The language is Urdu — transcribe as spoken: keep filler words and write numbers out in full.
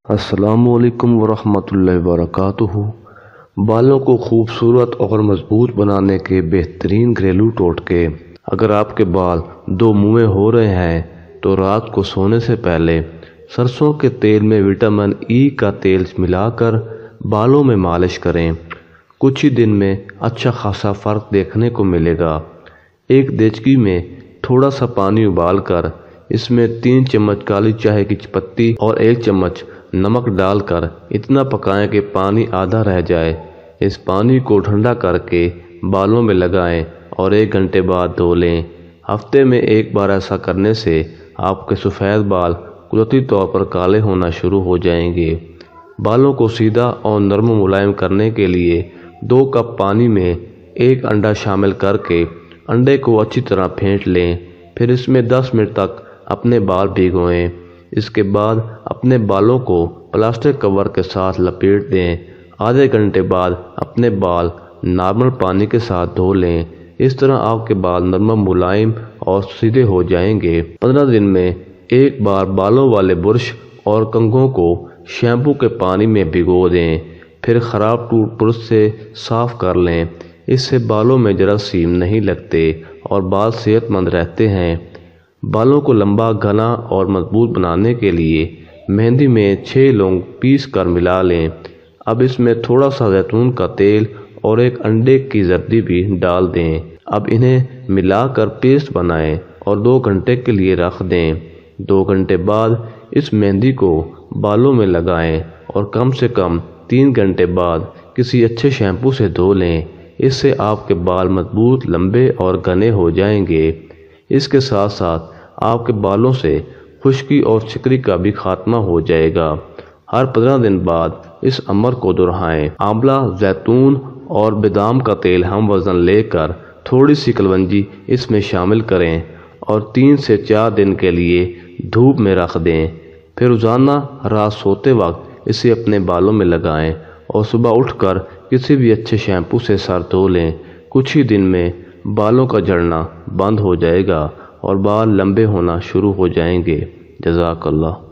السلام علیکم ورحمۃ اللہ وبرکاتہ۔ بالوں کو خوبصورت اور مضبوط بنانے کے بہترین گھریلو ٹوٹکے۔ اگر آپ کے بال دو منہ ہو رہے ہیں تو رات کو سونے سے پہلے سرسوں کے تیل میں وٹامن ای کا تیل ملا کر بالوں میں مالش کریں۔ کچھ ہی دن میں اچھا خاصا فرق دیکھنے کو ملے گا۔ ایک دیچکی میں تھوڑا سا پانی ابال کر اس میں تین چمچ کالی چائے کی پتی اور ایک چمچ نمک ڈال کر اتنا پکائیں کہ پانی آدھا رہ جائے۔ اس پانی کو ٹھنڈا کر کے بالوں میں لگائیں اور ایک گھنٹے بعد دھو لیں۔ ہفتے میں ایک بار ایسا کرنے سے آپ کے سفید بال قدرتی طور پر کالے ہونا شروع ہو جائیں گے۔ بالوں کو سیدھا اور نرم و ملائم کرنے کے لیے دو کپ پانی میں ایک انڈا شامل کر کے انڈے کو اچھی طرح پھینٹ لیں، پھر اس میں دس منٹ تک اپنے بال بھگوئیں۔ اس کے بعد اپنے بالوں کو پلاسٹک کور کے ساتھ لپیٹ دیں۔ آدھے گھنٹے بعد اپنے بال نارمل پانی کے ساتھ دھو لیں۔ اس طرح آپ کے بال نرم ملائم اور سیدھے ہو جائیں گے۔ پندرہ دن میں ایک بار بالوں والے برش اور کنگھوں کو شیمپو کے پانی میں بھگو دیں، پھر خراب ٹوتھ برش سے صاف کر لیں۔ اس سے بالوں میں جراثیم نہیں لگتے اور بال صحت مند رہتے ہیں۔ بالوں کو لمبا، گھنا اور مضبوط بنانے کے لیے مہندی میں چھ لونگ پیس کر ملا لیں۔ اب اس میں تھوڑا سا زیتون کا تیل اور ایک انڈے کی زردی بھی ڈال دیں۔ اب انہیں ملا کر پیسٹ بنائیں اور دو گھنٹے کے لیے رکھ دیں۔ دو گھنٹے بعد اس مہندی کو بالوں میں لگائیں اور کم سے کم تین گھنٹے بعد کسی اچھے شیمپو سے دھو لیں۔ اس سے آپ کے بال مضبوط، لمبے اور گھنے ہو جائیں گے۔ اس کے ساتھ ساتھ آپ کے بالوں سے خشکی اور سکری کا بھی خاتمہ ہو جائے گا۔ ہر پندرہ دن بعد اس عمل کو دہرائیں۔ آملہ، زیتون اور بادام کا تیل ہم وزن لے کر تھوڑی سی کلونجی اس میں شامل کریں اور تین سے چار دن کے لیے دھوپ میں رکھ دیں۔ پھر روزانہ رات سوتے وقت اسے اپنے بالوں میں لگائیں اور صبح اٹھ کر کسی بھی اچھے شیمپو سے سر دھو لیں۔ کچھ ہی دن میں بالوں کا جھڑنا بند ہو جائے گا اور بال لمبے ہونا شروع ہو جائیں گے۔ جزاک اللہ۔